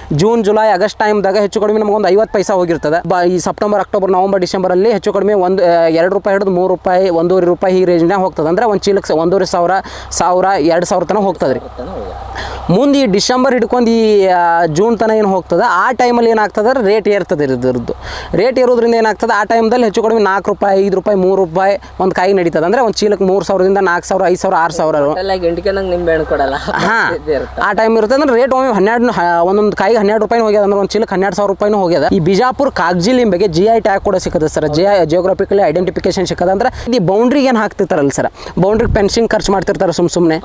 June July August ಟೈಮ್ದಾಗ ಹೆಚ್ಚು ಕಡಿಮೆ ನಮಗೆ ಒಂದು 50 ಪೈಸಾ ಹೋಗಿರ್ತದೆ. ಈ ಸೆಪ್ಟೆಂಬರ್ ಅಕ್ಟೋಬರ್ ನವಂಬರ್ ಡಿಸೆಂಬರಲ್ಲಿ ಹೆಚ್ಚು ಕಡಿಮೆ ಒಂದು 2 ರೂಪಾಯಿ ಹಿಡಿದು 3 ರೂಪಾಯಿ 1.5 ರೂಪಾಯಿ ಈ ರೇಂಜ್ನಾಗ ಹೋಗ್ತದೆ. ಅಂದರೆ ಒಂದು ಚೀಲಕ್ಕೆ 1,500 2,000 ತನಕ ಹೋಗ್ತದೆ ರೀ. ಮುಂದೆ ಈ ಡಿಸೆಂಬರ್ ಹಿಡ್ಕೊಂಡು ಈ ಜೂನ್ ತನಕ ಏನು ಹೋಗ್ತದೆ ಆ ಟೈಮಲ್ಲಿ ಏನಾಗ್ತದೆ ರೇಟ್ ಏರ್ತದೆ ಇದ್ರದ್ದು. ರೇಟ್ ಏರೋದ್ರಿಂದ ಏನಾಗ್ತದೆ ಆ ಟೈಮ್ದಲ್ಲಿ ಹೆಚ್ಚು ಕಡಿಮೆ 4 ರೂಪಾಯಿ 5 ರೂಪಾಯಿ 3 ರೂಪಾಯಿ ಒಂದು ಕಾಯಿ ನಡೀತದೆ. ಅಂದರೆ ಒಂದು ಚೀಲಕ್ಕೆ 3,000ದಿಂದ 4,000 5,000 6,000 ಹಾಂ ಆ ಟೈಮ್ ಇರುತ್ತೆ. ಅಂದ್ರೆ ರೇಟ್ ಒಮ್ಮೆ 12 ಒಂದೊಂದು ಕಾಯಿಗೆ 12 ರೂಪಾಯಿ ಹೋಗ್ಯದ. ಅಂದ್ರೆ ಒಂದು ಚೀಲಕ್ಕೆ 12,000 ರೂಪಾಯಿನೂ ಹೋಗ್ಯದ. ಈ ಬಿಜಾಪುರ ಕಾಗಜಿ ಲಿಂಬೆಗೆ GI ಟ್ಯಾಗ್ ಕೂಡ ಸಿಕ್ಕದೆ ಸರ್. ಜಿಯೋಗ್ರಫಿಕಲಿ ಐಡೆಂಟಿಫಿಕೇಶನ್ ಸಿಕ್ಕದ. ಅಂದ್ರೆ ಈ ಬೌಂಡ್ರಿಗೆ ಏನು ಹಾಕ್ತಿರ್ತಾರಲ್ಲ ಸರ್, ಬೌಂಡ್ರಿಗೆ ಫೆನ್ಸಿಂಗ್ ಖರ್ಚು ಮಾಡ್ತಿರ್ತಾರೆ ಸುಮ್ಮನೆ.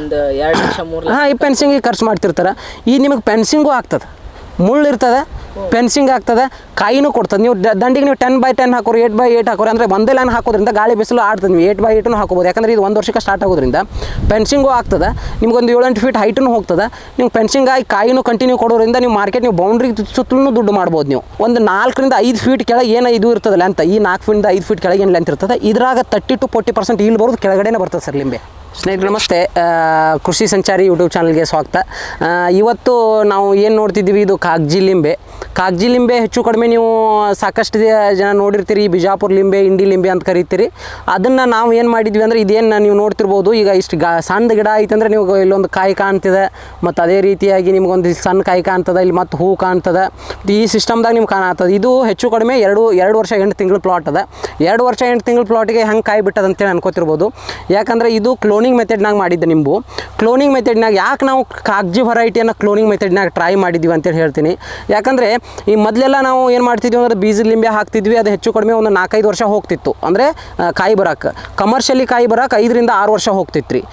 ಹಾಂ ಈ ಫೆನ್ಸಿಂಗಿಗೆ ಖರ್ಚು ಮಾಡ್ತಿರ್ತಾರೆ. ಈ ನಿಮಗೆ ಫೆನ್ಸಿಂಗು ಆಗ್ತದೆ, ಮುಳ್ಳು ಇರ್ತದೆ, ಫೆನ್ಸಿಂಗ್ ಆಗ್ತದೆ, ಕಾಯಿನೂ ಕೊಡ್ತದೆ. ನೀವು ದಂಡಿಗೆ ನೀವು 10x10 ಹಾಕೋರು 8x8 ಹಾಕೋರು ಅಂದರೆ ಒಂದೇ ಲೈನ್ ಹಾಕೋದ್ರಿಂದ ಗಾಳಿ ಬಿಸಿಲು ಆಡ್ತದೆ. ನೀವು 8x8 ಹಾಕೋಬೋದು. ಯಾಕಂದರೆ ಇದು 1 ವರ್ಷಕ್ಕೆ ಸ್ಟಾರ್ಟ್ ಆಗೋದ್ರಿಂದ ಫೆನ್ಸಿಂಗು ಆಗ್ತದೆ. ನಿಮ್ಗೊಂದು 7-8 ಫೀಟ್ ಹೈಟೂ ಹೋಗ್ತದೆ. ನೀವು ಫೆನ್ಸಿಂಗ್ ಆಗಿ ಕಾಯಿನೂ ಕಂಟಿನ್ಯೂ ಕೊಡೋದ್ರಿಂದ ನೀವು ಮಾರ್ಕೆಟ್ ನೀವು ಬೌಂಡ್ರಿ ಸುತ್ತಲೂ ದುಡ್ಡು ಮಾಡ್ಬೋದು. ನೀವು ಒಂದು 4ರಿಂದ 5 ಫೀಟ್ ಕೆಳಗೆ ಏನು ಇದು ಇರ್ತದೆ ಲೆಂತ್, ಈ 4 ಫೀಟಿಂದ 5 ಫೀಟ್ ಕೆಳಗೆ ಏನು ಲೆಂತ್ ಇರ್ತದೆ, ಇದ್ರಾಗ 30 to 40% ಇಲ್ಲಿ ಬರೋದು ಕೆಳಗಡೆನೇ ಬರ್ತದೆ ಸರ್ ಲಿಂಬೆ. ಸ್ನೇಹಿತರೆ ನಮಸ್ತೆ, ಕೃಷಿ ಸಂಚಾರಿ ಯೂಟ್ಯೂಬ್ ಚಾನಲ್ಗೆ ಸ್ವಾಗತ. ಇವತ್ತು ನಾವು ಏನು ನೋಡ್ತಿದ್ದೀವಿ, ಇದು ಕಾಗಜಿ ಲಿಂಬೆ. ಕಾಗಜಿ ಲಿಂಬೆ ಹೆಚ್ಚು ಕಡಿಮೆ ನೀವು ಸಾಕಷ್ಟು ಜನ ನೋಡಿರ್ತೀರಿ. ಬಿಜಾಪುರ ಲಿಂಬೆ, ಇಂಡಿ ಲಿಂಬೆ ಅಂತ ಕರಿತೀರಿ. ಅದನ್ನು ನಾವು ಏನು ಮಾಡಿದ್ವಿ ಅಂದರೆ ಇದೇನು ನೀವು ನೋಡ್ತಿರ್ಬೋದು. ಈಗ ಇಷ್ಟು ಸಣ್ಣ ಗಿಡ ಐತಂದರೆ ನೀವು ಇಲ್ಲೊಂದು ಕಾಯಿ ಕಾಣ್ತಿದೆ, ಮತ್ತು ಅದೇ ರೀತಿಯಾಗಿ ನಿಮ್ಗೊಂದು ಸಣ್ಣ ಕಾಯಿ ಕಾಣ್ತದೆ, ಇಲ್ಲಿ ಮತ್ತು ಹೂ ಕಾಣ್ತದೆ. ಈ ಸಿಸ್ಟಮ್ದಾಗ ನಿಮ್ಗೆ ಕಾಣತ್ತದ. ಇದು ಹೆಚ್ಚು ಕಡಿಮೆ 2 ವರ್ಷ 8 ತಿಂಗಳು ಪ್ಲಾಟ್ ಅದ. 2 ವರ್ಷ 8 ತಿಂಗಳು ಪ್ಲಾಟಿಗೆ ಹೆಂಗೆ ಕಾಯಿ ಬಿಟ್ಟದ ಅಂತೇಳಿ ಅನ್ಕೋತಿರ್ಬೋದು. ಯಾಕಂದರೆ ಇದು ಕ್ಲೋನಿಂಗ್ ಮೆಥಡ್ನಾಗ ಮಾಡಿದ್ದೆ. ನಿಂಬು ಕ್ಲೋನಿಂಗ್ ಮೆಥಡ್ನಾಗ ಯಾಕೆ ನಾವು ಕಾಗಜಿ ವೆರೈಟಿಯನ್ನು ಕ್ಲೋನಿಂಗ್ ಮೆಥಡ್ನಾಗ ಟ್ರೈ ಮಾಡಿದ್ವಿ ಅಂತೇಳಿ ಹೇಳ್ತೀನಿ. ಯಾಕಂದರೆ ಈ ಮೊದಲೆಲ್ಲ ನಾವು ಏನು ಮಾಡ್ತಿದ್ವಿ ಅಂದರೆ ಬೀಜದ ಲಿಂಬೆ ಹಾಕ್ತಿದ್ವಿ. ಅದು ಹೆಚ್ಚು ಕಡಿಮೆ ಒಂದು 4-5 ವರ್ಷ ಹೋಗ್ತಿತ್ತು. ಅಂದರೆ ಕಾಯಿ ಬರೋಕೆ, ಕಮರ್ಷಿಯಲಿ ಕಾಯಿ ಬರೋಕೆ 5ರಿಂದ 6 ವರ್ಷ ಹೋಗ್ತಿತ್ತು ರೀ.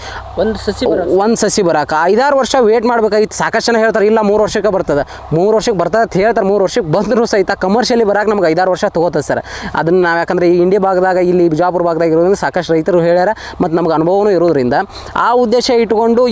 ಒಂದು ಸಸಿ ಬರೋಕೆ 5-6 ವರ್ಷ ವೇಟ್ ಮಾಡಬೇಕಾಗಿತ್ತು. ಸಾಕಷ್ಟು ಜನ ಹೇಳ್ತಾರೆ ಇಲ್ಲ 3 ವರ್ಷಕ್ಕೆ ಬರ್ತದೆ, 3 ವರ್ಷಕ್ಕೆ ಬರ್ತದೆ ಅಂತ ಹೇಳ್ತಾರೆ. 3 ವರ್ಷಕ್ಕೆ ಬಂದರೂ ಸಹಿತ ಕಮರ್ಷಿಯಲಿ ಬರೋಕೆ ನಮ್ಗೆ 5-6 ವರ್ಷ ತೊಗೋತದೆ ಸರ್. ಅದನ್ನು ನಾವು ಯಾಕಂದರೆ ಈ ಇಂಡಿಯಾ ಭಾಗದಾಗ, ಇಲ್ಲಿ ಬಿಜಾಪುರ ಭಾಗದಾಗ ಇರೋದ್ರಿಂದ ಸಾಕಷ್ಟು ರೈತರು ಹೇಳ್ಯಾರ, ಮತ್ತು ನಮ್ಗೆ ಅನುಭವನೂ ಇರೋದ್ರಿಂದ ಆ ಉದ್ದೇಶ ಇಟ್ಕೊಂಡು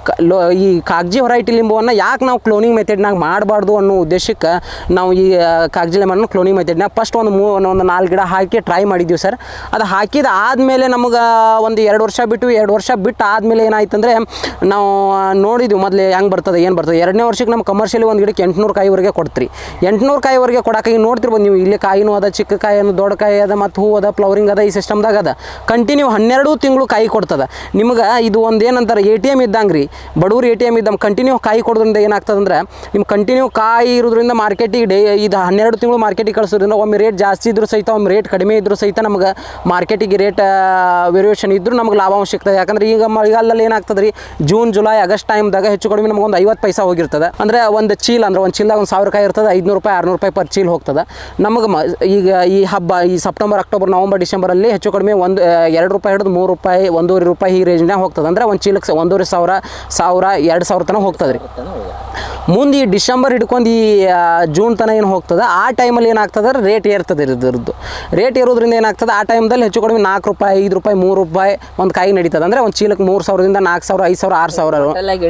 ಈ ಕಾಗಜಿ ವೆರೈಟಿ ಲಿಂಬುವನ್ನು ಯಾಕೆ ನಾವು ಕ್ಲೋನಿಂಗ್ ಮೆಥಡ್ನಾಗ ಮಾಡಬಾರ್ದು ಅನ್ನೋ ಉದ್ದೇಶಕ್ಕೆ ನಾವು ಈ ಕಾಗಜಿ ಲಿಂಬನ್ನು ಕ್ಲೋನಿಂಗ್ ಮೆಥಡ್ನಾಗ ಫಸ್ಟ್ ಒಂದು 4 ಗಿಡ ಹಾಕಿ ಟ್ರೈ ಮಾಡಿದ್ದೀವಿ ಸರ್. ಅದು ಹಾಕಿದ ಆದಮೇಲೆ ನಮಗೆ ಒಂದು 2 ವರ್ಷ ಬಿಟ್ಟು ಆದಮೇಲೆ ಏನಾಯ್ತು ಅಂದರೆ ನಾವು ನೋಡಿದ್ವಿ ಮೊದಲೇ ಹೆಂಗೆ ಬರ್ತದೆ ಏನು ಬರ್ತದೆ. 2ನೇ ವರ್ಷಕ್ಕೆ ನಮ್ಮ ಕಮರ್ಷಿಯಲಿ ಒಂದು ಗಿಡಕ್ಕೆ 800 ಕಾಯಿವರೆಗೆ ಕೊಡ್ತೀರಿ. 800 ಕಾಯಿವರೆಗೆ ಕೊಡೋಕೆ ಈಗ ನೋಡ್ತಿರ್ಬೋದು ನೀವು. ಇಲ್ಲಿ ಕಾಯಿನೂ ಅದ, ಚಿಕ್ಕ ಕಾಯಿ ಅದ, ದೊಡ್ಡ ಕಾಯಿ ಅದ, ಮತ್ತು ಹೂ ಅದ, ಫ್ಲವರಿಂಗ್ ಅದ. ಈ ಸಿಸ್ಟಮ್ದಾಗ ಅದ ಕಂಟಿನ್ಯೂ 12 ತಿಂಗಳು ಕಾಯಿ ಕೊಡ್ತದೆ ನಿಮ್ಗೆ. ಇದು ಒಂದು ಏನಂತಾರೆ ATM ಇದ್ದಂಗೆ ರೀ, ಬಡವ್ರು ATM ಇದ್ದಂಗೆ ಕಂಟಿನ್ಯೂ ಕಾಯಿ ಕೊಡೋದ್ರಿಂದ ಏನಾಗ್ತದೆ ಅಂದರೆ ನಿಮ್ಗೆ ಕಂಟಿನ್ಯೂ ಕಾಯಿ ಇರೋದ್ರಿಂದ ಮಾರ್ಕೆಟಿಗೆ ಇದು 12 ತಿಂಗಳು ಮಾರ್ಕೆಟಿಗೆ ಕಳಿಸೋದ್ರಿಂದ ಒಮ್ಮೆ ರೇಟ್ ಜಾಸ್ತಿ ಇದ್ರೂ ಸಹಿತ, ಒಮ್ಮೆ ರೇಟ್ ಕಡಿಮೆ ಇದ್ರೂ ಸಹಿತ ನಮ್ಗೆ ಮಾರ್ಕೆಟಿಗೆ ರೇಟ್ ವೇರಿಯೇಷನ್ ಇದ್ದರೂ ನಮ್ಗೆ ಲಾಭಾಂಶ ಸಿಗ್ತದೆ. ಯಾಕಂದರೆ ಈಗ ಮಳೆಗಾಲದಲ್ಲಿ ಏನಾಗ್ತದೆ ರೀ, ಜೂನ್ ಜುಲೈ ಆಗಸ್ಟ್ ಟೈಮ್ದಾಗ ಹೆಚ್ಚು ಕಡಿಮೆ ನಮ್ಗೆ ಒಂದು 50 ಪೈಸಾ ಹೋಗಿರ್ತದೆ. ಅಂದರೆ ಒಂದು ಚೀಲ ಅಂದ್ರೆ ಒಂದು ಚೀಲದಾಗ ಒಂದು 1000 ಕಾಯಿ ಇರ್ತದೆ, 500 ರೂಪಾಯಿ 600 ರೂಪಾಯಿ ಪರ್ ಚೀಲ ಹೋಗ್ತದೆ ನಮಗೆ. ಈಗ ಈ ಹಬ್ಬ ಈ ಸೆಪ್ಟೆಂಬರ್ ಅಕ್ಟೋಬರ್ ನವಂಬರ್ ಡಿಸೆಂಬರಲ್ಲಿ ಹೆಚ್ಚು ಕಡಿಮೆ 2 ರೂಪಾಯಿ ಹಿಡಿದು 3 ರೂಪಾಯಿ 1.5 ರೂಪಾಯಿ ಈ ರೇಂಜ್ನಾಗ ಹೋಗ್ತದೆ. ಅಂದರೆ ಒಂದು ಚೀಲಕ್ಕೆ 1,500 2,000 ತನಕ ಹೋಗ್ತದೆ ರೀ. ಮುಂದೆ ಈ ಡಿಸೆಂಬರ್ ಹಿಡ್ಕೊಂಡು ಈ ಜೂನ್ ತನಕ ಏನು ಹೋಗ್ತದೆ ಆ ಟೈಮಲ್ಲಿ ಏನಾಗ್ತದೆ ರೇಟ್ ಏರ್ತದೆ ಇದ್ರದ್ದು. ರೇಟ್ ಏರೋದ್ರಿಂದ ಏನಾಗ್ತದೆ ಆ ಟೈಮ್ದಲ್ಲಿ ಹೆಚ್ಚು ಕಡಿಮೆ 4 ರೂಪಾಯಿ 5 ರೂಪಾಯಿ 3 ರೂಪಾಯಿ ಒಂದು ಕಾಯಿ ನಡೀತದೆ. ಅಂದರೆ ಒಂದು ಚೀಲಕ್ಕೆ 3,000ದಿಂದ 4,000 5,000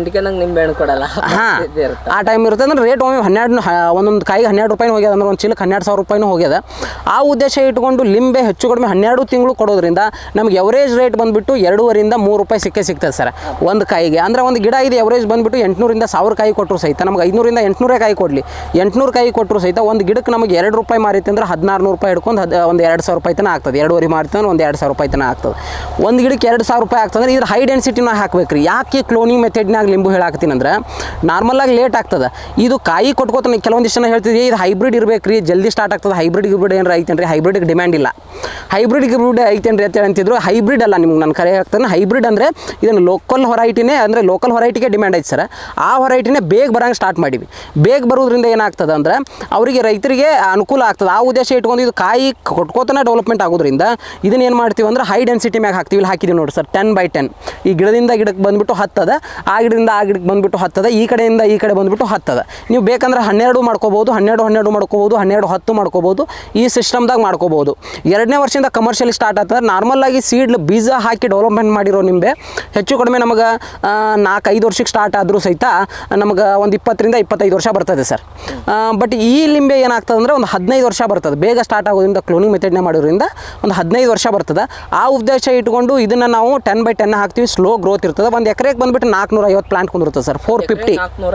6,000 ಹಾಂ ಆ ಟೈಮ್ ಇರುತ್ತೆ. ಅಂದರೆ ರೇಟ್ ಒಮ್ಮೆ 12 ಒಂದೊಂದು ಕಾಯಿಗೆ 12 ರೂಪಾಯಿನೂ ಹೋಗ್ಯದ. ಅಂದರೆ ಒಂದು ಚೀಲಕ್ಕೆ 12,000 ರೂಪಾಯಿನೂ ಹೋಗ್ಯದ. ಆ ಉದ್ದೇಶ ಇಟ್ಕೊಂಡು ಲಿಂಬೆ ಹೆಚ್ಚು ಕಡಿಮೆ 12 ತಿಂಗಳು ಕೊಡೋದ್ರಿಂದ ನಮ್ಗೆ ಎವರೇಜ್ ರೇಟ್ ಬಂದುಬಿಟ್ಟು 2.5ರಿಂದ 3 ರೂಪಾಯಿ ಸಿಗ್ತದೆ ಸರ್ ಒಂದು ಕಾಯಿಗೆ. ಅಂದರೆ ಒಂದು ಗಿಡ ಇದೆ ಎವರೇಜ್ ಬಂದುಬಿಟ್ಟು 800ರಿಂದ 1000 ಕಾಯಿ ಕೊಟ್ಟರು ಸಹಿತ ನಮ್ಗೆ 500ರಿಂದ 800 ಕಾಯಿ ಕೊಡಲಿ, 800 ಕಾಯಿ ಕೊಟ್ಟರು ಸಹಿತ ಒಂದು ಗಿಡಕ್ಕೆ ನಮಗೆ 2 ರೂಪಾಯಿ ಮಾರಿತ್ತು ಅಂದರೆ 1,600 ರೂಪಾಯಿ ಹಿಡ್ಕೊಂಡು ಒಂದು 2,000 ರೂಪಾಯಿ ತನಕ ಆಗ್ತದೆ. 2.5 ಮಾರಿತ್ತು ಅಂದ್ರೆ ಒಂದು 2,000 ರೂಪಾಯಿ ತನಕ ಆಗ್ತದೆ. ಒಂದು ಗಿಡಕ್ಕೆ 2,000 ರೂಪಾಯಿ ಆಗ್ತದೆ. ಅಂದರೆ ಇದ್ರ ಹೈ ಡೆನ್ಸಿಟಿನ ಹಾಕ್ಬೇಕು ರೀ. ಯಾಕೆ ಕ್ಲೋನಿಂಗ್ ಮೆಥಡ್ನಾಗ ಲಿಂಬು ಹೇಳಾಕತ್ತೀನಿ ಅಂದ್ರೆ ನಾರ್ಮಲಾಗಿ ಲೇಟ್ ಆಗ್ತದೆ. ಇದು ಕಾಯಿ ಕೊಟ್ಕೋತಾನೆ. ಕೆಲವೊಂದಿಷ್ಟು ಜನ ಹೇಳ್ತಿದ್ವಿ ಇದು ಹೈಬ್ರಿಡ್ ಇರಬೇಕು ರೀ, ಜಲ್ದಿ ಸ್ಟಾರ್ಟ್ ಆಗ್ತದೆ. ಹೈಬ್ರಿಡ್ ಏನಾರು ಐತೇನು ರೀ? ಹೈಬ್ರಿಡ್ಗೆ ಡಿಮ್ಯಾಂಡ್ ಇಲ್ಲ. ಹೈಬ್ರಿಡ್ ಐತೇನು ರೀ ಅಂತ ಅಂತಿದ್ರು. ಹೈಬ್ರಿಡ್ ಅಲ್ಲ, ನಿಮ್ಗೆ ನಾನು ಕರೆ ಆಗ್ತಾನೆ. ಹೈಬ್ರಿಡ್ ಅಂದರೆ ಇದನ್ನು ಲೋಕಲ್ ಹೊರೈಟಿನೇ, ಅಂದರೆ ಲೋಕಲ್ ಹೊರೈಟಿಗೆ ಡಿಮ್ಯಾಂಡ್ ಐತೆ ಸರ್. ಆ ಹೊರೈಟಿನೇ ಬೇಗ ಬರೋಂಗೆ ಸ್ಟಾರ್ಟ್ ಮಾಡಿವಿ. ಬೇಗ ಬರೋದ್ರಿಂದ ಏನಾಗ್ತದೆ ಅಂದರೆ ಅವರಿಗೆ ರೈತರಿಗೆ ಅನುಕೂಲ ಆಗ್ತದೆ. ಆ ಉದ್ದೇಶ ಇಟ್ಕೊಂಡು ಇದು ಕಾಯಿ ಕೊಟ್ಕೋತಾನೆ ಡೆವಲಪ್ಮೆಂಟ್ ಆಗೋದ್ರಿಂದ ಇದನ್ನ ಏನು ಮಾಡ್ತೀವಿ ಅಂದರೆ ಹೈ ಡೆನ್ಸಿಟಿ ಮ್ಯಾಗ ಹಾಕ್ತೀವಿ. ಇಲ್ಲಿ ಹಾಕಿದ್ದೀವಿ ನೋಡಿ ಸರ್, 10x10. ಈ ಗಿಡದಿಂದ ಗಿಡಕ್ಕೆ ಬಂದುಬಿಟ್ಟು 10 ಅದ, ಆ ಗಿಡದಿಂದ ಆ ಗಿಡಕ್ಕೆ ಬಂದುಬಿಟ್ಟು 10 ಅದ, ಈ ಕಡೆಯಿಂದ ಈ ಕಡೆ ಬಂದುಬಿಟ್ಟು 10 ಅದ. ನೀವು ಬೇಕಂದ್ರೆ 12 ಮಾಡ್ಕೋಬೋದು, 12 ಮಾಡ್ಕೋಬೋದು, 12-10 ಮಾಡ್ಕೋಬೋದು. ಈ ಸಿಸ್ಟಮ್ದಾಗ ಮಾಡ್ಕೋಬೋದು. 2ನೇ ವರ್ಷದಿಂದ ಕಮರ್ಷಿಯಲಿ ಸ್ಟಾರ್ಟ್ ಆಗ್ತದೆ. ನಾರ್ಮಲಾಗಿ ಸೀಡ್ ಬೀಜ ಹಾಕಿ ಡೆವಲಪ್ಮೆಂಟ್ ಮಾಡಿರೋ ನಿಂಬೆ ಹೆಚ್ಚು ಕಡಿಮೆ ನಮಗೆ 4-5 ವರ್ಷಕ್ಕೆ ಸ್ಟಾರ್ಟ್ ಆದರೂ ಸಹಿತ ನಮಗೆ ಒಂದು 20ರಿಂದ 25 ವರ್ಷ ಬರ್ತದೆ ಸರ್. ಬಟ್ ಈ ಲಿಂಬೆ ಏನಾಗ್ತದೆ ಅಂದರೆ ಒಂದು 15 ವರ್ಷ ಬರ್ತದೆ. ಬೇಗ ಸ್ಟಾರ್ಟ್ ಆಗೋದ್ರಿಂದ ಕ್ಲೋನಿಂಗ್ ಮೆಥಡ್ನ ಮಾಡೋದ್ರಿಂದ ಒಂದು 15 ವರ್ಷ ಬರ್ತದೆ. ಆ ಉದ್ದೇಶ ಇಟ್ಕೊಂಡು ಇದನ್ನು ನಾವು 10x10 ಹಾಕ್ತೀವಿ. ಸ್ಲೋ ಗ್ರೋತ್ ಇರ್ತದೆ. ಒಂದು ಎಕರೆಗೆ ಬಂದುಬಿಟ್ಟು 450 ಪ್ಲಾಂಟ್ ಕುಂದಿರ್ತದೆ ಸರ್. 450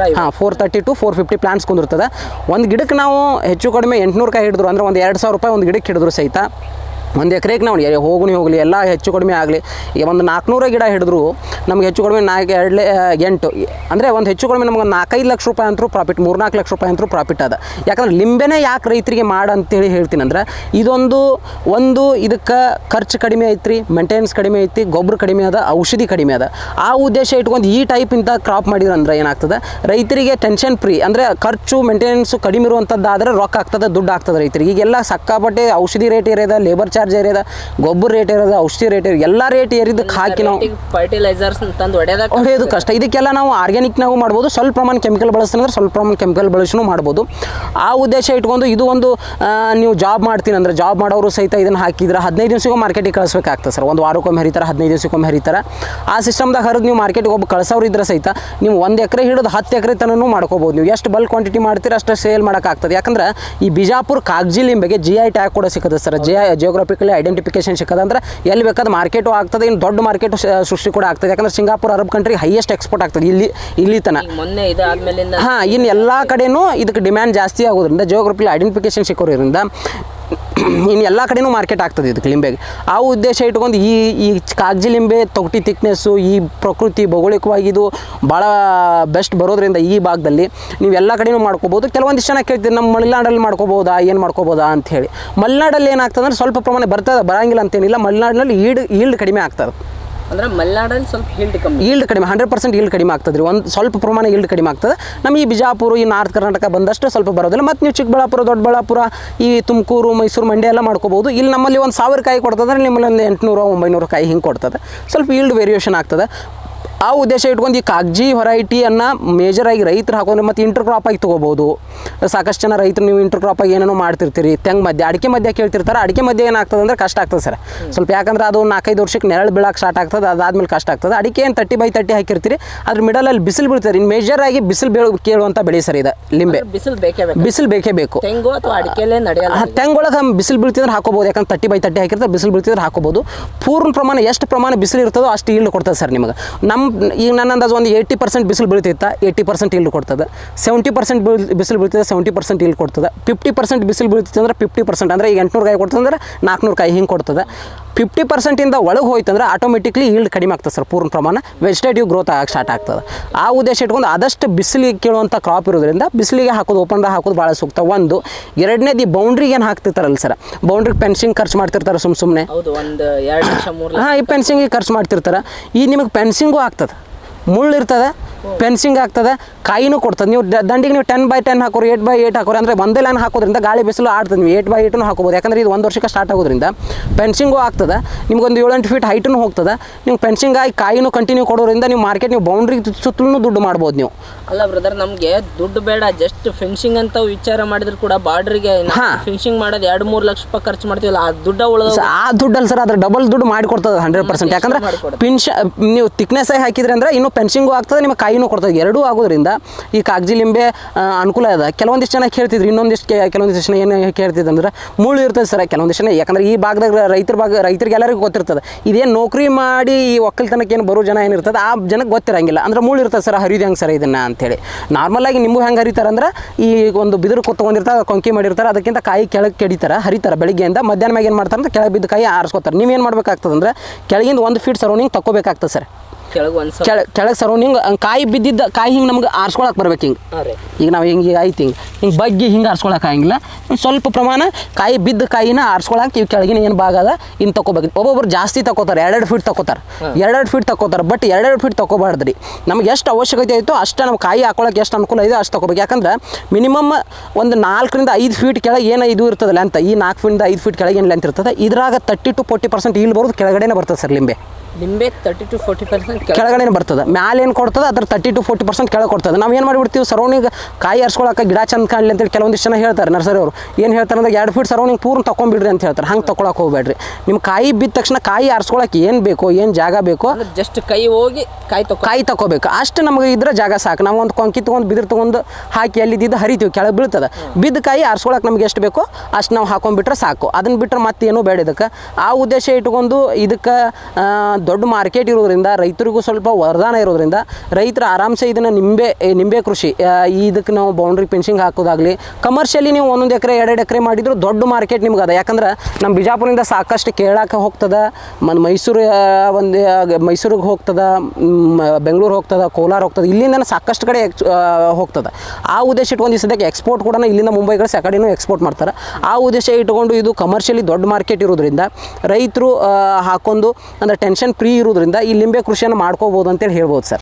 430 to 450 ಪ್ಲಾಂಟ್ಸ್ ಕುಂದಿರ್ತದೆ. ಒಂದು ಗಿಡಕ್ಕೆ ನಾವು ಹೆಚ್ಚು ಕಡಿಮೆ 800 ಕಾಯಿ ಹಿಡಿದ್ರು ಅಂದರೆ ಒಂದು 2000 ರೂಪಾಯಿ ಒಂದು ಗಿಡಕ್ಕೆ ಹಿಡಿದ್ರು ಸಹಿತ ಒಂದು ಎಕರೆಗೆ ನಾವು ಹೋಗಲಿ ಎಲ್ಲ ಹೆಚ್ಚು ಕಡಿಮೆ ಆಗಲಿ. ಈಗ ಒಂದು 400 ಗಿಡ ಹಿಡಿದ್ರು ನಮ್ಗೆ ಹೆಚ್ಚು ಕಡಿಮೆ 8 ಅಂದರೆ ಒಂದು ಹೆಚ್ಚು ಕಡಿಮೆ ನಮ್ಗೆ 4-5 ಲಕ್ಷ ರೂಪಾಯಿ ಅಂತೂ ಪ್ರಾಫಿಟ್, 3-4 ಲಕ್ಷ ರೂಪಾಯಿ ಅಂತೂ ಪ್ರಾಫಿಟ್ ಅದ. ಯಾಕಂದ್ರೆ ಲಿಂಬೆನೇ ಯಾಕೆ ರೈತರಿಗೆ ಅಂತೇಳಿ ಹೇಳ್ತೀನಿ ಅಂದ್ರೆ ಇದೊಂದು ಇದಕ್ಕೆ ಖರ್ಚು ಕಡಿಮೆ ಐತ್ರಿ, ಮೇಂಟೆನೆನ್ಸ್ ಕಡಿಮೆ ಐತಿ, ಗೊಬ್ಬರ ಕಡಿಮೆ ಅದ, ಔಷಧಿ ಕಡಿಮೆ ಅದ. ಆ ಉದ್ದೇಶ ಇಟ್ಕೊಂಡು ಈ ಟೈಪ್ ಇಂಥ ಕ್ರಾಪ್ ಮಾಡಿದ್ರೆ ಅಂದ್ರೆ ಏನಾಗ್ತದೆ ರೈತರಿಗೆ ಟೆನ್ಷನ್ ಫ್ರೀ, ಅಂದರೆ ಖರ್ಚು ಮೇಂಟೆನೆನ್ಸು ಕಡಿಮೆ ಇರುವಂಥದ್ದಾದರೆ ರೊಕ್ಕ ಆಗ್ತದೆ, ದುಡ್ಡು ಆಗ್ತದೆ ರೈತರಿಗೆ. ಈಗೆಲ್ಲ ಸಕ್ಕಾಪಟ್ಟೆ ಔಷಧಿ ರೇಟ್ ಏರಿಯದ, ಲೇಬರ್ ಚಾರ್ಜ್ ಏರಿಯದ, ಗೊಬ್ಬರ ರೇಟ್ ಇರೋದು, ಔಷಧಿ ರೇಟ್ ಇರೋದು, ಎಲ್ಲ ರೇಟ್ ಏರಿದಕ್ಕೆ ಹಾಕಿ ನಾವು ಫರ್ಟಿಲೈಸರ್ಸ್ ತಂದು ಹೊಡೆಯೋದು ಕಷ್ಟ. ಇದಕ್ಕೆಲ್ಲ ನಾವು ಆರ್ಗ್ಯಾನಿಕ್ ನಾವು ಮಾಡ್ಬೋದು. ಸ್ವಲ್ಪ ಪ್ರಮಾಣ ಕೆಮಿಕಲ್ ಬಳಸ್ತಂದ್ರೆ ಸ್ವಲ್ಪ ಪ್ರಮಾಣ ಕೆಮಿಕಲ್ ಬಳಸಿನೂ ಮಾಡ್ಬೋದು. ಆ ಉದ್ದೇಶ ಇಟ್ಕೊಂಡು ಇದು ಒಂದು ನೀವು ಜಾಬ್ ಮಾಡ್ತೀನಿ ಅಂದರೆ ಜಾಬ್ ಮಾಡೋರು ಸಹಿತ ಇದನ್ನು ಹಾಕಿದ್ರೆ 15 ದಿವಸಕ್ಕೆ ಮಾರ್ಕೆಟಿಗೆ ಕಳಿಸ್ಬೇಕಾಗ್ತದೆ ಸರ್. ಒಂದು ವಾರಕ್ಕೊಮ್ಮೆ ಹರಿತಾರೆ, 15 ದಿವಸಕ್ಕೊಮ್ಮೆ ಹರಿತಾರೆ. ಆ ಸಿಸ್ಟಮ್ದಾಗ ಹರಿದು ನೀವು ಮಾರ್ಕೆಟಿಗೆ ಒಬ್ಬ ಕಳಿಸೋರು ಇದ್ರೆ ಸಹಿತ ನೀವು 1 ಎಕರೆ ಹಿಡಿದು 10 ಎಕರೆ ತನೂ ಮಾಡ್ಕೋಬೋದು. ನೀವು ಎಷ್ಟು ಬಲ್ಕ್ ಕ್ವಾಂಟಿಟಿ ಮಾಡ್ತೀರ ಅಷ್ಟು ಸೇಲ್ ಮಾಡೋಕ್ಕಾಗ್ತದೆ. ಯಾಕಂದ್ರೆ ಈ ಬಿಜಾಪುರ ಕಾಗಜಿ ಲಿಂಬೆಗೆ GI ಟ್ಯಾಗ್ ಕೂಡ ಸಿಕ್ಕದೆ ಸರ್. ಜಿಯೋಗ್ರಫಿಕಲಿ ಐಡೆಂಟಿಫಿಕೇಶನ್ ಸಿಕ್ಕದೆ ಅಂದ್ರೆ ಎಲ್ಲಿ ಬೇಕಾದ ಮಾರ್ಕೆಟು ಆಗ್ತದೆ. ಇನ್ನು ದೊಡ್ಡ ಮಾರ್ಕೆಟ್ ಸೃಷ್ಟಿ ಕೂಡ ಆಗ್ತದೆ. ಯಾಕಂದ್ರೆ Singapore Arab country highest export ಆಗ್ತದೆ ಇಲ್ಲಿ ತನಕ. ಮೊನ್ನೆ ಇದಾದ್ಮೇಲಿಂದ ಇನ್ನು ಎಲ್ಲ ಕಡೆನೂ ಇದಕ್ಕೆ ಡಿಮ್ಯಾಂಡ್ ಜಾಸ್ತಿ ಆಗೋದ್ರಿಂದ ಜಿಯೋಗ್ರಫಿಕಲಿ ಐಡೆಂಟಿಫಿಕೇಶನ್ ಸಿಕ್ಕೋದ್ರಿಂದ ಇನ್ನು ಎಲ್ಲ ಕಡೆನೂ ಮಾರ್ಕೆಟ್ ಆಗ್ತದೆ ಇದಕ್ಕೆ ಲಿಂಬೆಗೆ. ಆ ಉದ್ದೇಶ ಇಟ್ಕೊಂಡು ಈ ಕಾಗಜಿ ಲಿಂಬೆ ತೊಗಟಿ ಥಿಕ್ನೆಸ್ಸು, ಈ ಪ್ರಕೃತಿ ಭೌಗೋಳಿಕವಾಗಿ ಇದು ಭಾಳ ಬೆಸ್ಟ್ ಬರೋದ್ರಿಂದ ಈ ಭಾಗದಲ್ಲಿ ನೀವು ಎಲ್ಲ ಕಡೆನೂ ಮಾಡ್ಕೋಬೋದು. ಕೆಲವೊಂದಿಷ್ಟು ಜನ ಕೇಳ್ತೀವಿ ನಮ್ಮ ಮಲೆನಾಡಲ್ಲಿ ಮಾಡ್ಕೋಬೋದಾ, ಏನು ಮಾಡ್ಕೋಬೋದಾ ಅಂಥೇಳಿ. ಮಲೆನಾಡಲ್ಲಿ ಏನಾಗ್ತದೆ ಅಂದರೆ ಸ್ವಲ್ಪ ಪ್ರಮಾಣ ಬರಂಗಿಲ್ಲ ಅಂತೇನಿಲ್ಲ. ಮಲೆನಾಡಿನಲ್ಲಿ ಈಲ್ಡ್ ಕಡಿಮೆ ಆಗ್ತದೆ. ಅಂದ್ರೆ ಮಲೆನಾಡಲ್ಲಿ ಸ್ವಲ್ಪ ಈಲ್ಡ್ ಕಡಿಮೆ 100% ಈಲ್ಡ್ ಕಡಿಮೆ ಆಗ್ತದೆ ರೀ. ಒಂದು ಸ್ವಲ್ಪ ಪ್ರಮಾಣ ಈಲ್ಡ್ ಕಡಿಮೆ ಆಗ್ತದೆ. ನಮ್ಮ ಈ ಬಿಜಾಪುರ, ಈ ನಾರ್ತ್ ಕರ್ನಾಟಕ ಬಂದಷ್ಟು ಸ್ವಲ್ಪ ಬರೋದಿಲ್ಲ. ಮತ್ತು ನೀವು ಚಿಕ್ಕಬಳ್ಳಾಪುರ, ದೊಡ್ಡಬಳ್ಳಾಪುರ, ಈ ತುಮಕೂರು, ಮೈಸೂರು, ಮಂಡ್ಯ ಎಲ್ಲ ಮಾಡ್ಕೋಬೋದು. ಇಲ್ಲಿ ನಮ್ಮಲ್ಲಿ ಒಂದು 1000 ಕಾಯಿ ಕೊಡ್ತದೆ, ನಿಮ್ಮಲ್ಲಿ ಒಂದು 800-900 ಕಾಯಿ ಹಿಂಗೆ ಕೊಡ್ತದೆ. ಸ್ವಲ್ಪ ಈಲ್ಡ್ ವೇರಿಯೇಷನ್ ಆಗ್ತದೆ. ಆ ಉದ್ದೇಶ ಇಟ್ಕೊಂಡು ಈ ಕಾಗಜಿ ವೆರೈಟಿಯನ್ನು ಮೇಜರಾಗಿ ರೈತರು ಹಾಕೊಂಡ್ರೆ ಮತ್ತು ಇಂಟರ್ ಕ್ರಾಪ್ ಆಗಿ ತೊಗೋಬೋದು. ಸಾಕಷ್ಟು ಜನ ರೈತರು ನೀವು ಇಂಟರ್ ಕ್ರಾಪ್ ಆಗಿ ಏನೇನೋ ಮಾಡ್ತಿರ್ತೀರಿ. ತೆಂಗು ಮಧ್ಯೆ, ಅಡಿಕೆ ಮಧ್ಯೆ ಕೇಳ್ತಿರ್ತಾರೆ. ಅಡಿಕೆ ಮಧ್ಯೆ ಏನಾಗ್ತದೆ ಅಂದರೆ ಕಷ್ಟ ಆಗ್ತದೆ ಸರ್ ಸ್ವಲ್ಪ. ಯಾಕಂದ್ರೆ ಅದು 4-5 ವರ್ಷಕ್ಕೆ ನೆರಳು ಬೀಳಕ್ಕೆ ಸ್ಟಾರ್ಟ್ ಆಗ್ತದೆ. ಅದಾದ್ಮೇಲೆ ಕಷ್ಟ ಆಗ್ತದೆ. ಅಡಿಕೆ ಏನು 30x30 ಹಾಕಿರ್ತೀರಿ, ಅದ್ರ ಮಿಡಲಲ್ಲಿ ಬಿಸಿಲು ಬೀಳ್ತಾರೆ. ಇನ್ನು ಮೇಜರಾಗಿ ಬಿಸಿಲು ಕೇಳುವಂಥ ಬೆಳೆ ಸರ್ ಇದು ಲಿಂಬೆ. ಬಿಸಿಲು ಬೇಕೇ ಬೇಕು. ತೆಂಗು ಅಥವಾ ಅಡಿಕೆಲೇ ನಡೆಯಲ್ಲ. ತೆಂಗೊಳಗೆ ಬಿಸಿಲು ಬೀಳ್ತಿದ್ರೆ ಹಾಕೋಬೋದು. ಯಾಕಂದ್ರೆ 30x30 ಹಾಕಿರ್ತಾರೆ, ಬಿಸಿಲು ಬೀಳ್ತಿದ್ರೆ ಹಾಕೋಬೋದು. ಪೂರ್ಣ ಪ್ರಮಾಣ ಎಷ್ಟು ಪ್ರಮಾಣ ಬಿಸಿಲು ಇರ್ತದೋ ಅಷ್ಟು ಈಲ್ಡ್ ಕೊಡ್ತದೆ ಸರ್ ನಿಮಗೆ. ಈಗ ನನ್ನ ಅಂದಾಜು ಒಂದು 80% ಬಿಸಿಲು ಬೀಳ್ತಿತ್ತ 80% ಈಲ್ಡ್ ಕೊಡ್ತದೆ. 70% ಬಿಸಿಲು ಬೀಳ್ತಿದೆ 70% ಈಲ್ಡ್ ಕೊಡ್ತದೆ. 50% ಬಿಸಿಲು ಬೀಳ್ತಿತ್ತು ಅಂದ್ರೆ 50%, ಅಂದರೆ ಈಗ 800 ಕಾಯಿ ಕೊಡ್ತದೆ ಅಂದ್ರೆ 400 ಕಾಯಿ ಹಿಂಗೆ ಕೊಡ್ತದೆ. 50% ಒಳಗೆ ಹೋಯ್ತಂದ್ರೆ ಆಟೋಮೆಟಿಕ್ಲಿ ಈಲ್ಡ್ ಕಡಿಮೆ ಆಗ್ತದೆ ಸರ್. ಪೂರ್ಣ ಪ್ರಮಾಣ ವೆಜಿಟೇಟಿವ್ ಗ್ರೋತ್ ಆಗಕ್ಕೆ ಸ್ಟಾರ್ಟ್ ಆಗ್ತದೆ. ಆ ಉದ್ದೇಶ ಇಟ್ಕೊಂಡು ಆದಷ್ಟು ಬಿಸಿಲಿಗೆ ಕೇಳುವಂಥ ಕ್ರಾಪ್ ಇರೋದ್ರಿಂದ ಬಿಸಿಲಿಗೆ ಹಾಕೋದು, ಓಪನ್ದಾಗ ಹಾಕೋದು ಭಾಳ ಸೂಕ್ತ. ಒಂದು. ಎರಡನೇದು ಈ ಬೌಂಡ್ರಿಗೆ ಏನು ಹಾಕ್ತಿರ್ತಾರಲ್ಲ ಸರ್, ಬೌಂಡ್ರಿಗೆ ಫೆನ್ಸಿಂಗ್ ಖರ್ಚು ಮಾಡ್ತಿರ್ತಾರೆ ಸುಮ್ಮನೆ. ಈ ಫೆನ್ಸಿಂಗಿಗೆ ಖರ್ಚು ಮಾಡ್ತಿರ್ತಾರೆ. ಈ ನಿಮಗೆ ಫೆನ್ಸಿಂಗು ಆಗ್ತದೆ, ಮುಳ್ಳು ಇರ್ತದೆ, ಫೆನ್ಸಿಂಗ್ ಆಗ್ತದೆ, ಕಾಯಿನೂ ಕೊಡ್ತದೆ. ನೀವು ದಂಡಿಗೆ ನೀವು 10x10 ಹಾಕೋರು, 8x8 ಹಾಕೋರು ಅಂದರೆ ಒಂದೇ ಲೈನ್ ಹಾಕೋದ್ರಿಂದ ಗಾಳಿ ಬಿಸಿಲು ಆಡ್ತದೆ. ನೀವು 8x8 ಹಾಕೋಬೋದು. ಯಾಕಂದರೆ ಇದು 1 ವರ್ಷಕ್ಕೆ ಸ್ಟಾರ್ಟ್ ಆಗೋದ್ರಿಂದ ಫೆನ್ಸಿಂಗು ಆಗ್ತದೆ. ನಿಮ್ಗೊಂದು 7-8 ಫೀಟ್ ಹೈಟೂ ಹೋಗ್ತದೆ. ನೀವು ಫೆನ್ಸಿಂಗ್ ಆಗಿ ಕಾಯಿನೂ ಕಂಟಿನ್ಯೂ ಕೊಡೋದ್ರಿಂದ ನೀವು ಮಾರ್ಕೆಟ್, ನೀವು ಬೌಂಡ್ರಿ ಸುತ್ತಲೂ ದುಡ್ಡು ಮಾಡ್ಬೋದು ನೀವು. ಅಲ್ಲ ಬ್ರದರ್, ನಮಗೆ ದುಡ್ಡು ಬೇಡ, ಜಸ್ಟ್ ಫಿನಿಶಿಂಗ್ ಅಂತ ವಿಚಾರ ಮಾಡಿದ್ರು ಕೂಡ ಬಾರ್ಡ್ರಿಗೆ ಫಿನಿಶಿಂಗ್ ಮಾಡೋದು 2-3 ಲಕ್ಷ ರೂಪಾಯಿ ಖರ್ಚು ಮಾಡ್ತೀವಲ್ಲ, ಆ ದುಡ್ಡು ಉಳಿದ ಆ ದುಡ್ಡಲ್ಲಿ ಸರ್ ಅದ್ರ ಡಬಲ್ ದುಡ್ಡು ಮಾಡಿಕೊಡ್ತದೆ 100%. ಯಾಕಂದ್ರೆ ನೀವು ಥಿಕ್ನೆಸ್ ಆಗಿ ಹಾಕಿದ್ರೆ ಅಂದರೆ ಇನ್ನೂ ಫೆನ್ಸಿಂಗು ಆಗ್ತದೆ, ನಿಮಗೆ ಕಾಯಿನೂ ಕೊಡ್ತದೆ. ಎರಡೂ ಆಗೋದ್ರಿಂದ ಈ ಕಾಗಜಿ ಲಿಂಬೆ ಅನುಕೂಲ ಇದೆ. ಕೆಲವೊಂದಿಷ್ಟು ಜನ ಕೇಳ್ತಿದ್ರು, ಕೆಲವೊಂದಿಷ್ಟು ಜನ ಏನು ಕೇಳ್ತಿದ್ರು ಅಂದ್ರೆ ಮುಳ್ಳು ಇರ್ತದೆ ಸರ್ ಕೆಲವೊಂದಿಷ್ಟು ಜನ. ಯಾಕಂದ್ರೆ ಈ ಭಾಗದಾಗ ರೈತರಿಗೆ ಎಲ್ಲರಿಗೂ ಗೊತ್ತಿರ್ತದೆ. ಇದೇನು ನೌಕರಿ ಮಾಡಿ ಈ ಒಕ್ಕಲ್ತನಕ್ಕೆ ಏನು ಬರೋ ಜನ ಏನಿರ್ತದೆ ಆ ಜನಕ್ಕೆ ಗೊತ್ತಿರಂಗಿಲ್ಲ. ಅಂದ್ರೆ ಮುಳ್ಳು ಇರ್ತದೆ ಸರ್, ಹರಿದು ಹೆಂಗೆ ಸರ್ ಇದನ್ನು ಅಂತೇಳಿ. ನಾರ್ಮಲಾಗಿ ನಿಮಗೂ ಹೆಂಗೆ ಹರಿತಾರೆ ಅಂದ್ರೆ ಈ ಒಂದು ಬಿದಿರು ತೊಗೊಂಡಿರ್ತಾರೆ, ಕೊಂಕಿ ಮಾಡಿರ್ತಾರೆ, ಅದಕ್ಕಿಂತ ಕಾಯಿ ಕೆಳಗೆ ಕೆಡಿತಾರೆ, ಹರಿತಾರೆ. ಬೆಳಿಗ್ಗೆಯಿಂದ ಮಧ್ಯಾಹ್ನ ಮ್ಯಾಗ ಏನು ಮಾಡ್ತಾರೆ ಅಂದ್ರೆ ಕೆಳಗೆ ಬಿದ್ದು ಕಾಯಿ ಆರಿಸ್ಕೋತಾರೆ. ನೀವೇನು ಮಾಡ್ಬೇಕಾಗ್ತದೆ ಅಂದರೆ ಕೆಳಗಿಂದ 1 ಫೀಟ್ ಸರೌಂಡಿಂಗ್ ತಗೋಬೇಕಾಗ್ತದೆ ಸರ್. ಕೆಳಗೆ ಸರೌಂಡಿಂಗ್ ಕಾಯಿ ಬಿದ್ದಿದ್ದ ಕಾಯಿ ಹಿಂಗೆ ನಮ್ಗೆ ಆರಿಸ್ಕೊಳಕ್ಕೆ ಬರ್ಬೇಕು. ಈಗ ನಾವು ಹಿಂಗೆ ಆಯ್ತು ಹಿಂಗೆ ಬಗ್ಗಿ ಹಿಂಗೆ ಆರಿಸ್ಕೊಳಕ್ಕೆ ಆಗಿಲ್ಲ. ಸ್ವಲ್ಪ ಪ್ರಮಾಣ ಕಾಯಿ ಬಿದ್ದ ಕಾಯಿನ ಆರಿಸ್ಕೊಳಕ್ಕೆ ಇವು ಕೆಳಗಿನ ಏನು ಭಾಗ ಅದ ಇನ್ನು ತಗೋಬೇಕು. ಒಬ್ಬೊಬ್ರು ಜಾಸ್ತಿ ತಗೋತಾರೆ, 2 ಫೀಟ್ ತಗೋತಾರೆ, 2 ಫೀಟ್ ತಗೋತಾರೆ. ಬಟ್ 2 ಫೀಟ್ ತಗೋಬಾರ್ದ್ರಿ. ನಮ್ಗೆ ಎಷ್ಟು ಅವಶ್ಯಕತೆ ಆಯಿತು ಅಷ್ಟು ನಾವು ಕಾಯಿ ಹಾಕೊಳಕ್ಕೆ ಎಷ್ಟು ಅನುಕೂಲ ಇದೆ ಅಷ್ಟು ತಗೋಬೇಕು. ಯಾಕಂದ್ರೆ ಮಿನಿಮಮ್ ಒಂದು 4-5 ಫೀಟ್ ಕೆಳಗೆ ಏನು ಇದು ಇರ್ತದಲ್ಲ ಅಂತ, ಈ 4 ಫೀಟಿಂದ 5 ಫೀಟ್ ಕೆಳಗೆ ಏನು ಲೆಂತ್ ಇರ್ತದೆ, ಇದ್ರಾಗ 30 to 40% ಈಲ್ಡ್ ಬರೋದು ಕೆಳಗಡೆನೇ ಬರ್ತದೆ ಸರ್ ಲಿಂಬೆ. ನಿಂಬೆ 30 to 40% ಕೆಳಗಡೆ ಬರ್ತದೆ. ಮ್ಯಾಲೆ ಏನು ಕೊಡ್ತದೆ ಅದ್ರ 30 to 40% ಕೆಳಗೆ ಕೊಡ್ತದೆ. ನಾವು ಏನು ಮಾಡಿಬಿಡ್ತೀವಿ, ಸರೌಂಡಿಂಗ್ ಕಾಯಿ ಆರಿಸ್ಕೊಳಕ್ಕೆ ಗಿಡ ಚಂದ ಕಾಣಲಿ ಅಂತೇಳಿ ಕೆಲವೊಂದಿಷ್ಟು ಜನ ಹೇಳ್ತಾರೆ ನರ್ಸರಿ ಅವರು. ಏನು ಹೇಳ್ತಾರೆ ಅಂದ್ರೆ 2 ಫೀಟ್ ಸರೌಂಡಿಂಗ್ ಪೂರ್ಣ ತೊಗೊಂಬಿಡ್ರಿ ಅಂತ ಹೇಳ್ತಾರೆ. ಹಂಗೆ ತೊಗೊಳಕ್ಕೆ ಹೋಗ್ಬೇಡ್ರಿ. ನಿಮ್ಮ ಕಾಯಿ ಬಿದ್ದ ತಕ್ಷಣ ಕಾಯಿ ಆರಿಸ್ಕೊಳಕ್ಕೆ ಏನು ಬೇಕೋ, ಏನು ಜಾಗ ಬೇಕೋ, ಜಸ್ಟ್ ಕೈ ಹೋಗಿ ಕಾಯಿ ತಗೋಬೇಕು. ಅಷ್ಟು ನಮಗೆ ಇದ್ರೆ ಜಾಗ ಸಾಕು. ನಾವು ಒಂದು ಕೊಂಕಿ ತೊಗೊಂಡು ಬಿದಿರು ತೊಗೊಂಡು ಹಾಕಿ ಎಲ್ಲಿದ್ದು ಹರಿತೀವಿ, ಕೆಳಗೆ ಬೀಳ್ತದೆ. ಬಿದ್ದ ಕಾಯಿ ಆರಿಸ್ಕೊಳಕ್ಕೆ ನಮ್ಗೆ ಎಷ್ಟು ಬೇಕೋ ಅಷ್ಟು ನಾವು ಹಾಕೊಂಡ್ಬಿಟ್ರೆ ಸಾಕು. ಅದನ್ನು ಬಿಟ್ಟರೆ ಮತ್ತೇನೂ ಬೇಡ ಇದಕ್ಕೆ. ಆ ಉದ್ದೇಶ ಇಟ್ಕೊಂಡು ಇದಕ್ಕೆ ದೊಡ್ಡ ಮಾರ್ಕೆಟ್ ಇರೋದ್ರಿಂದ, ರೈತರಿಗೂ ಸ್ವಲ್ಪ ವರದಾನ ಇರೋದ್ರಿಂದ ರೈತರು ಆರಾಮ್ಸೆ ಇದನ್ನು ನಿಂಬೆ ಕೃಷಿ ಇದಕ್ಕೆ ನಾವು ಬೌಂಡ್ರಿ ಫೆನ್ಸಿಂಗ್ ಹಾಕೋದಾಗಲಿ, ಕಮರ್ಷಿಯಲಿ ನೀವು 1 ಎಕರೆ 2 ಎಕರೆ ಮಾಡಿದ್ರು ದೊಡ್ಡ ಮಾರ್ಕೆಟ್ ನಿಮ್ಗೆ ಅದ. ಯಾಕಂದ್ರೆ ನಮ್ಮ ಬಿಜಾಪುರದಿಂದ ಸಾಕಷ್ಟು ಕೇರಳಕ್ಕೆ ಹೋಗ್ತದೆ, ಮೈಸೂರಿಗೆ ಹೋಗ್ತದೆ, ಬೆಂಗಳೂರು ಹೋಗ್ತದೆ, ಕೋಲಾರ ಹೋಗ್ತದೆ, ಇಲ್ಲಿಂದ ಸಾಕಷ್ಟು ಕಡೆ ಹೋಗ್ತದೆ. ಆ ಉದ್ದೇಶ ಇಟ್ಕೊಂಡು ಈ ಸದ್ಯಕ್ಕೆ ಎಕ್ಸ್ಪೋರ್ಟ್ ಕೂಡ ಇಲ್ಲಿಂದ ಮುಂಬೈಗಳು ಆ ಕಡೆನೂ ಎಕ್ಸ್ಪೋರ್ಟ್ ಮಾಡ್ತಾರೆ. ಆ ಉದ್ದೇಶ ಇಟ್ಕೊಂಡು ಇದು ಕಮರ್ಷಿಯಲಿ ದೊಡ್ಡ ಮಾರ್ಕೆಟ್ ಇರೋದ್ರಿಂದ ರೈತರು ಹಾಕೊಂಡು ಅಂದರೆ ಟೆನ್ಷನ್ ಫ್ರೀ ಇರೋದ್ರಿಂದ ಈ ಲಿಂಬೆ ಕೃಷಿಯನ್ನು ಮಾಡ್ಕೋಬೋದು ಅಂತೇಳಿ ಹೇಳ್ಬೋದು ಸರ್.